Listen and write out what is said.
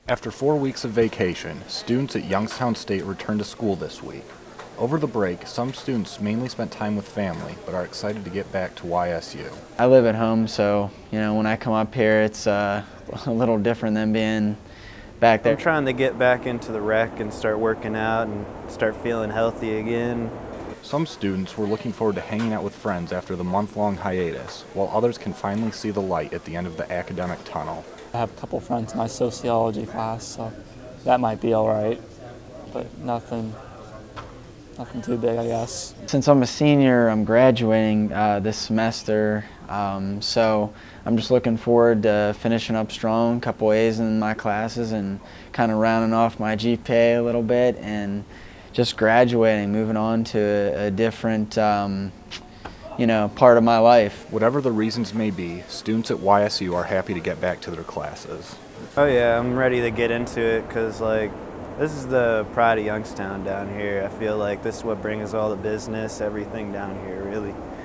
After 4 weeks of vacation, students at Youngstown State returned to school this week. Over the break, some students mainly spent time with family, but are excited to get back to YSU. I live at home, so when I come up here, it's a little different than being back there. I'm trying to get back into the rec and start working out and start feeling healthy again. Some students were looking forward to hanging out with friends after the month-long hiatus, while others can finally see the light at the end of the academic tunnel. I have a couple friends in my sociology class, so that might be all right, but nothing too big, I guess. Since I'm a senior, I'm graduating this semester, so I'm just looking forward to finishing up strong, a couple A's in my classes, and kind of rounding off my GPA a little bit, and just graduating, moving on to a different part of my life. Whatever the reasons may be, students at YSU are happy to get back to their classes. Oh yeah, I'm ready to get into it because this is the pride of Youngstown down here. I feel like this is what brings all the business, everything down here really.